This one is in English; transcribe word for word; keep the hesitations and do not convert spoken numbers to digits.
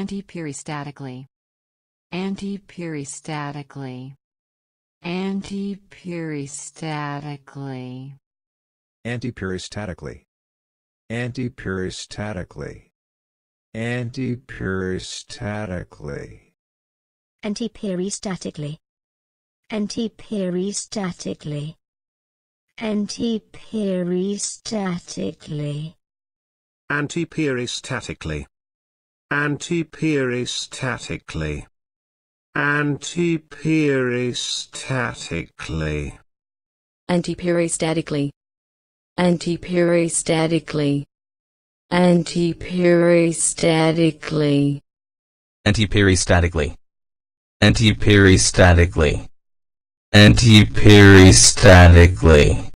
antiperistatically, antiperistatically, antiperistatically, antiperistatically, antiperistatically, antiperistatically, antiperistatically, antiperistatically, antiperistatically, antiperistatically, antiperistatically, antiperistatically, antiperistatically, antiperistatically, antiperistatically, antiperistatically, antiperistatically, antiperistatically.